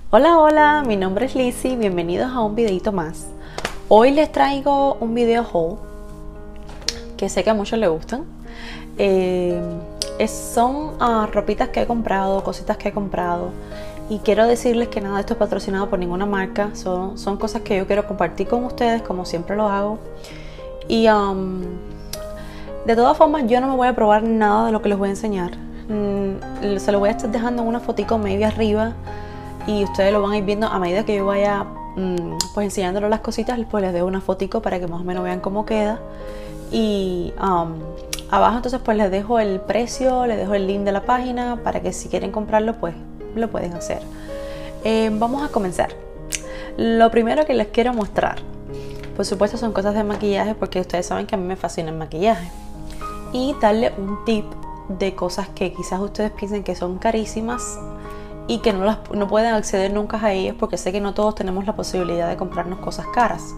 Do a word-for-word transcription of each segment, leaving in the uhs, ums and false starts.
Hola, hola, mi nombre es Lizzy, bienvenidos a un videito más. Hoy les traigo un video haul que sé que a muchos les gustan. Eh, es, son uh, ropitas que he comprado, cositas que he comprado. Y quiero decirles que nada de esto es patrocinado por ninguna marca. Son, son cosas que yo quiero compartir con ustedes, como siempre lo hago. Y um, de todas formas, yo no me voy a probar nada de lo que les voy a enseñar. Mm, se lo voy a estar dejando en una fotico medio arriba. Y ustedes lo van a ir viendo a medida que yo vaya mmm, pues enseñándoles las cositas. Pues les dejo una fotico para que más o menos vean cómo queda. Y um, abajo entonces pues les dejo el precio, les dejo el link de la página para que si quieren comprarlo pues lo pueden hacer. eh, Vamos a comenzar. Lo primero que les quiero mostrar, por supuesto, son cosas de maquillaje, porque ustedes saben que a mí me fascina el maquillaje. Y darle un tip de cosas que quizás ustedes piensen que son carísimas y que no, las, no pueden acceder nunca a ellas, porque sé que no todos tenemos la posibilidad de comprarnos cosas caras.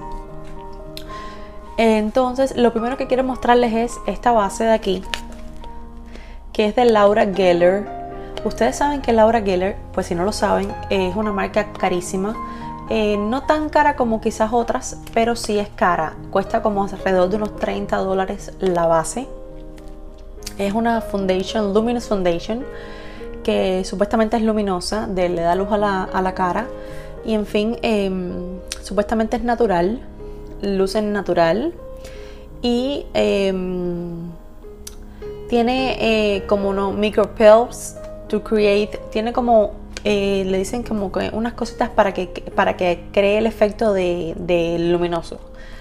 Entonces, lo primero que quiero mostrarles es esta base de aquí, que es de Laura Geller. Ustedes saben que Laura Geller, pues si no lo saben, es una marca carísima. Eh, no tan cara como quizás otras, pero sí es cara. Cuesta como alrededor de unos treinta dólares la base. Es una foundation, Luminous Foundation, que supuestamente es luminosa, de, le da luz a la, a la cara. Y en fin, eh, supuestamente es natural, luce natural. Y eh, tiene eh, como no micropells to create, tiene como, eh, le dicen como que unas cositas para que, para que cree el efecto de, de luminoso.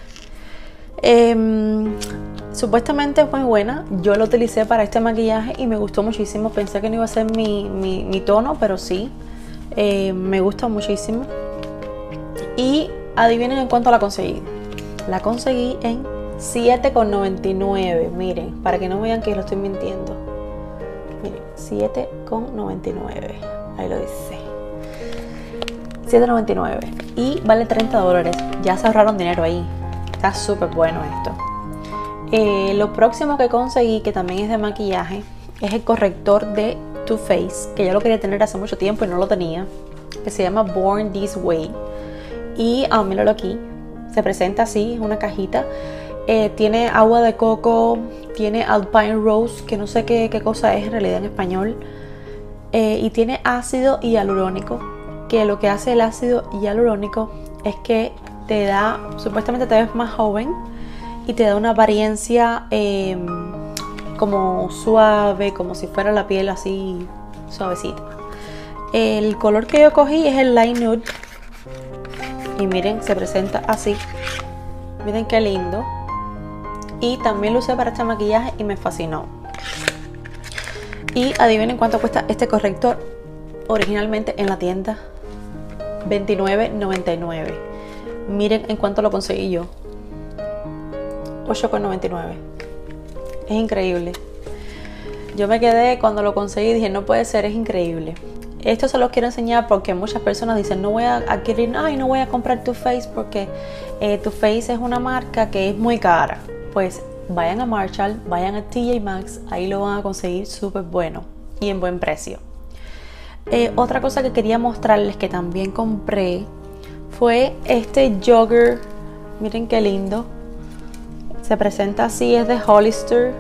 Eh, Supuestamente es muy buena. Yo lo utilicé para este maquillaje y me gustó muchísimo. Pensé que no iba a ser mi, mi, mi tono, pero sí, eh, me gusta muchísimo. Y adivinen en cuánto la conseguí. La conseguí en siete con noventa y nueve. Miren, para que no vean que lo estoy mintiendo. Miren, siete con noventa y nueve. Ahí lo dice, siete con noventa y nueve. Y vale treinta dólares. Ya se ahorraron dinero ahí. Está súper bueno esto. Eh, lo próximo que conseguí, que también es de maquillaje, es el corrector de Too Faced, que yo lo quería tener hace mucho tiempo y no lo tenía, que se llama Born This Way. Y ah, míralo aquí, se presenta así, es una cajita. Eh, tiene agua de coco, tiene Alpine Rose, que no sé qué, qué cosa es en realidad en español, eh, y tiene ácido hialurónico, que lo que hace el ácido hialurónico es que te da, supuestamente te ves más joven y te da una apariencia eh, como suave, como si fuera la piel así suavecita. El color que yo cogí es el Light Nude y miren, se presenta así. Miren qué lindo. Y también lo usé para este maquillaje y me fascinó. Y adivinen cuánto cuesta este corrector originalmente en la tienda. veintinueve noventa y nueve. Miren en cuánto lo conseguí yo. ocho con noventa y nueve. Es increíble. Yo me quedé cuando lo conseguí, dije no puede ser, es increíble. Esto se los quiero enseñar porque muchas personas dicen no voy a adquirir, ay no voy a comprar Too Faced porque eh, Too Faced es una marca que es muy cara. Pues vayan a Marshall, vayan a T J Maxx, ahí lo van a conseguir súper bueno y en buen precio. Eh, otra cosa que quería mostrarles que también compré fue este jogger. Miren qué lindo. Se presenta así, es de Hollister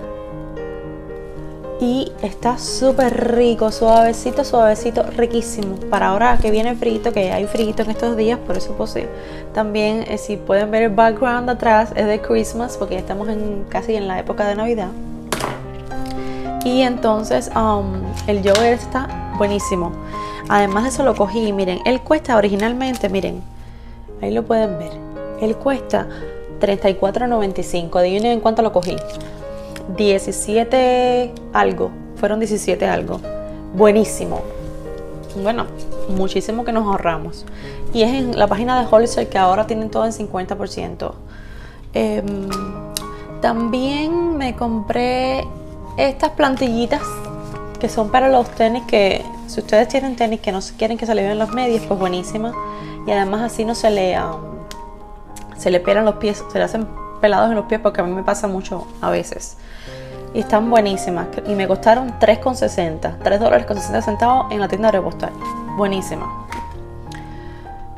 y está súper rico, suavecito, suavecito, riquísimo. Para ahora que viene frito, que hay frito en estos días, por eso pues, también eh, si pueden ver el background de atrás es de Christmas, porque ya estamos en, casi en la época de Navidad. Y entonces um, el jogger está buenísimo. Además de eso lo cogí, miren, él cuesta originalmente, miren, ahí lo pueden ver, él cuesta treinta y cuatro noventa y cinco. Adivinen en cuánto lo cogí. diecisiete algo. Fueron diecisiete algo. Buenísimo. Bueno, muchísimo que nos ahorramos. Y es en la página de Hollister, que ahora tienen todo en cincuenta por ciento. Eh, también me compré estas plantillitas que son para los tenis, que si ustedes tienen tenis que no quieren que se le vean los medios, pues buenísima. Y además así no se le... Um, se le pelan los pies, se le hacen pelados en los pies, porque a mí me pasa mucho a veces. Y están buenísimas. Y me costaron tres con sesenta. tres dólares con sesenta centavos en la tienda de Repostal. Buenísima.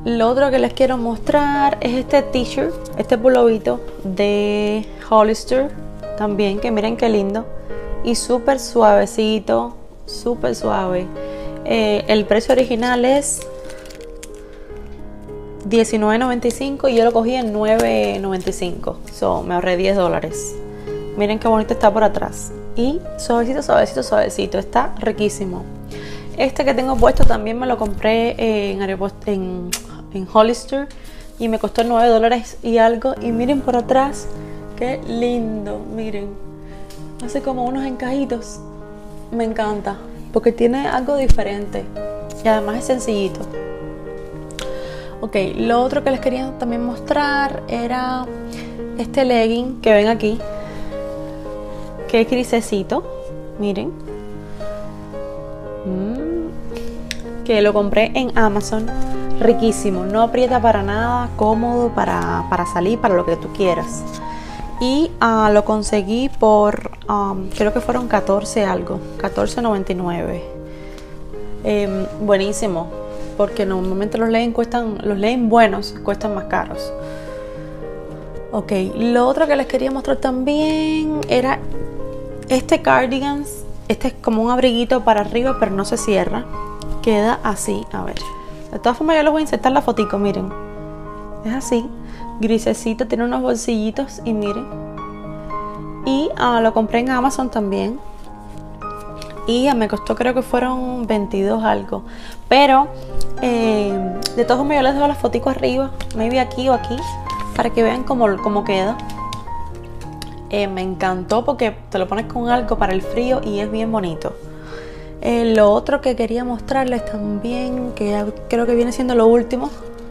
Lo otro que les quiero mostrar es este t-shirt, este pulovito de Hollister también, que miren qué lindo y súper suavecito, súper suave. Eh, el precio original es diecinueve noventa y cinco y yo lo cogí en nueve noventa y cinco, so, me ahorré diez dólares. Miren qué bonito está por atrás y suavecito, suavecito, suavecito, está riquísimo. Este que tengo puesto también me lo compré en, en, en Hollister y me costó nueve dólares y algo. Y miren por atrás, qué lindo, miren. Hace como unos encajitos. Me encanta, porque tiene algo diferente y además es sencillito. Ok, lo otro que les quería también mostrar era este legging que ven aquí, que es grisecito, miren. Mm, que lo compré en Amazon, riquísimo, no aprieta para nada, cómodo para, para salir, para lo que tú quieras. Y uh, lo conseguí por, um, creo que fueron catorce algo, catorce noventa y nueve. Eh, buenísimo, porque normalmente los leggings cuestan, los leggings buenos cuestan más caros. Ok, lo otro que les quería mostrar también era este cardigan. Este es como un abriguito para arriba, pero no se cierra. Queda así, a ver. De todas formas yo les voy a insertar la fotico, miren. Es así, grisecito, tiene unos bolsillitos y miren. Y uh, lo compré en Amazon también. Y uh, me costó, creo que fueron veintidós algo. Pero, eh, de todas formas yo les dejo la fotico arriba, maybe aquí o aquí, para que vean cómo, cómo queda. Eh, me encantó porque te lo pones con algo para el frío y es bien bonito. Eh, lo otro que quería mostrarles también, que creo que viene siendo lo último,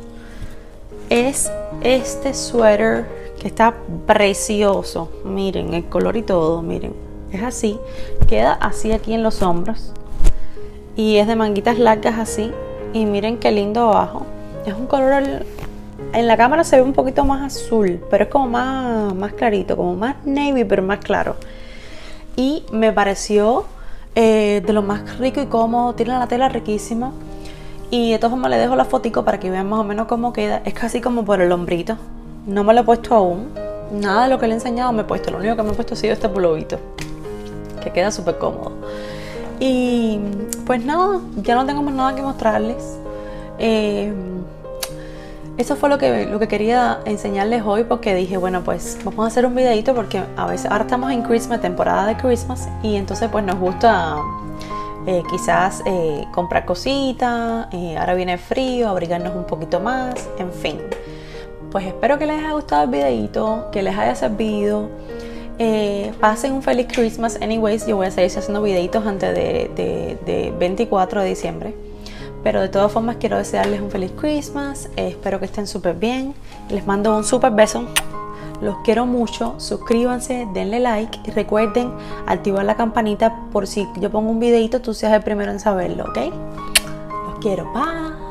es este suéter que está precioso. Miren el color y todo, miren. Es así, queda así aquí en los hombros y es de manguitas largas así. Y miren qué lindo abajo. Es un color... En la cámara se ve un poquito más azul, pero es como más, más clarito, como más navy, pero más claro. Y me pareció eh, de lo más rico y cómodo. Tiene la tela riquísima. Y de todas formas le dejo la fotico para que vean más o menos cómo queda. Es casi como por el hombrito. No me lo he puesto aún. Nada de lo que le he enseñado me he puesto. Lo único que me he puesto ha sido este pulovito, que queda súper cómodo. Y pues nada, ya no tengo más nada que mostrarles. Eh... Eso fue lo que, lo que quería enseñarles hoy, porque dije, bueno, pues vamos a hacer un videito porque a veces ahora estamos en Christmas, temporada de Christmas, y entonces pues nos gusta eh, quizás eh, comprar cositas, eh, ahora viene el frío, abrigarnos un poquito más, en fin. Pues espero que les haya gustado el videito, que les haya servido. Eh, pasen un feliz Christmas. Anyways, yo voy a seguir haciendo videitos antes de, de, de veinticuatro de diciembre. Pero de todas formas quiero desearles un feliz Christmas. Eh, espero que estén súper bien. Les mando un súper beso. Los quiero mucho. Suscríbanse, denle like y recuerden activar la campanita por si yo pongo un videito, tú seas el primero en saberlo, ¿ok? Los quiero. Bye.